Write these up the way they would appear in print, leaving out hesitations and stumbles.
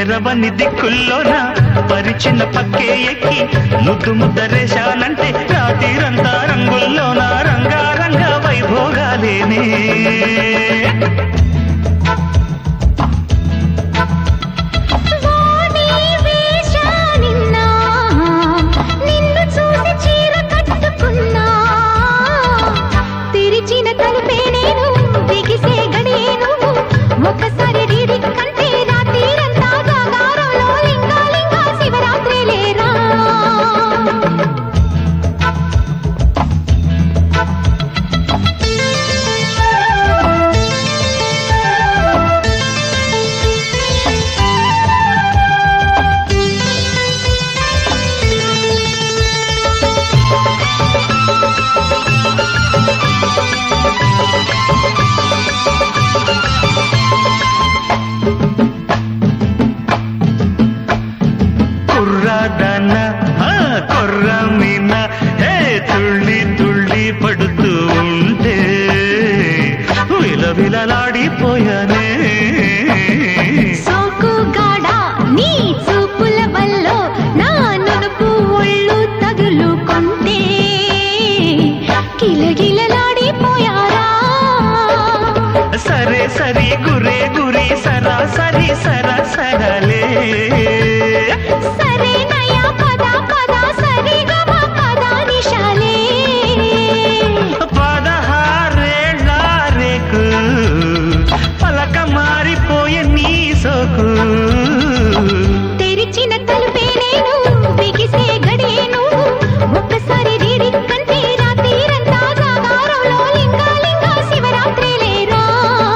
తెరవని దిక్కుల్లోన పరిచిన పక్కే ఎక్కి ముద్దు ముద్దరేశానంటే రాత్రిరంతా రంగుల్లోన రంగారంగ వైభోగాలేనే ఒకసారి కంటే రాత్రిరంతా జాగారంలో లింగాలింగా శివరాత్రి లేరా కొర్రమీన తుళ్ళి తుళ్ళి పడుతూ ఉంటే విలవిలలాడిపోయానే సోకుగాడా నీ చూపుల వల్ల నా నునుపు ఒళ్ళు తగులుకుంటే కిలగిలలాడిపోయారా సరే సరి గురే గురి సరాసరి సరసరలే సరే నయా పద పద సరి గమ పద నిశాలే 16 రేకు పలక మారిపోయే నీ సోకు తెరిచిన తలుపే నేను బిగిసే గడియే నువ్వు ఒక్కసారి కంటే రాత్రిరంతా జాగారంలో లింగాలింగా శివరాత్రి లేరా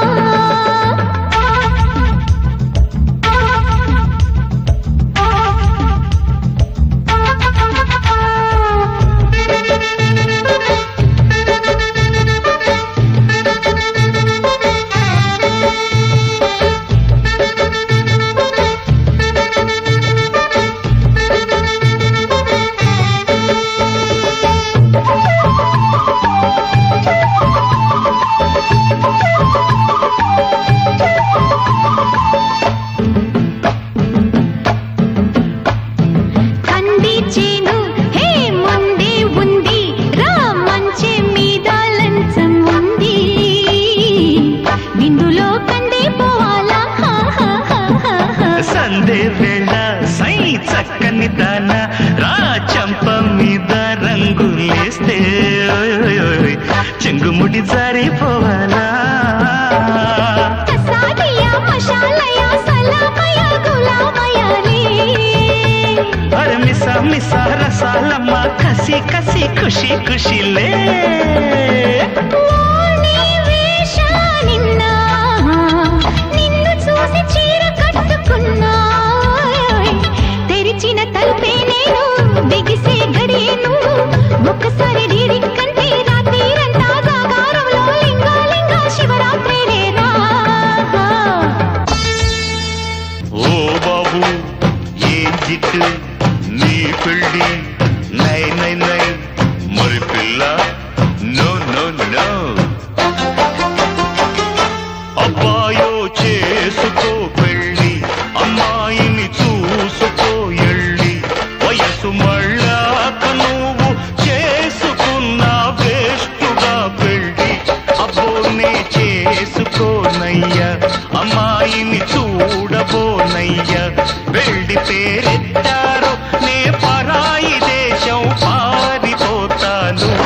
సందే వేళ సై చక్కని దాన రా చంప మీద రంగులేస్తే చెంగుముడి జారిపోవాలా అరే మిసా మిసా రసాలమ్మ కసి కసి ఖుషి ఖుషిలే